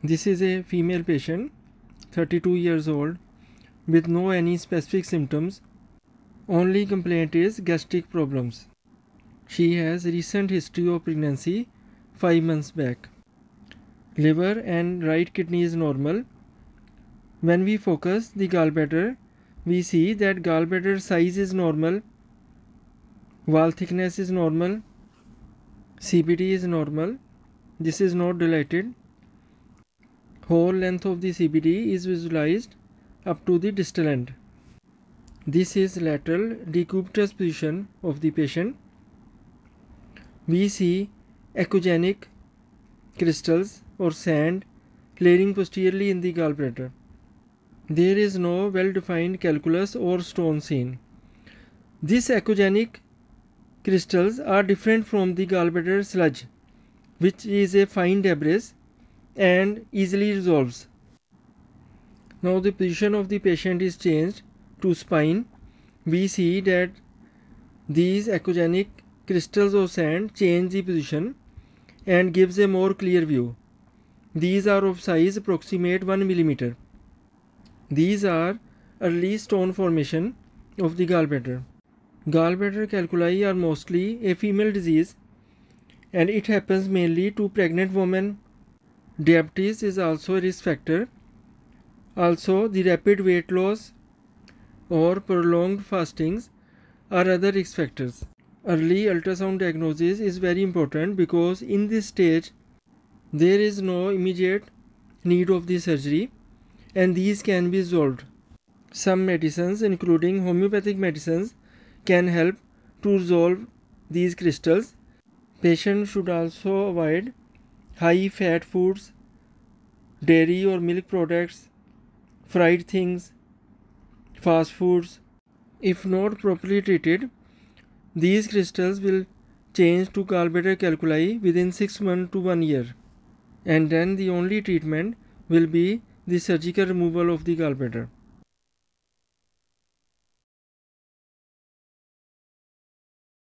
This is a female patient, 32 years old, with no any specific symptoms. Only complaint is gastric problems. She has recent history of pregnancy 5 months back. Liver and right kidney is normal. When we focus the gallbladder, we see that gallbladder size is normal, wall thickness is normal, CBD is normal. This is not dilated. Whole length of the CBD is visualized up to the distal end. This is lateral decubitus position of the patient. We see echogenic crystals or sand layering posteriorly in the gallbladder. There is no well-defined calculus or stone seen. These echogenic crystals are different from the gallbladder sludge, which is a fine debris and easily resolves. Now the position of the patient is changed to spine. We see that these echogenic crystals of sand change the position and gives a more clear view. These are of size approximate 1 millimeter. These are early stone formation of the gallbladder. Gallbladder calculi are mostly a female disease and it happens mainly to pregnant women. Diabetes is also a risk factor. Also, the rapid weight loss or prolonged fastings are other risk factors. Early ultrasound diagnosis is very important because in this stage there is no immediate need of the surgery and these can be resolved. Some medicines, including homeopathic medicines, can help to resolve these crystals. Patients should also avoid high fat foods, dairy or milk products, fried things, fast foods. If not properly treated, these crystals will change to gallbladder calculi within 6 months to 1 year, and then the only treatment will be the surgical removal of the gallbladder.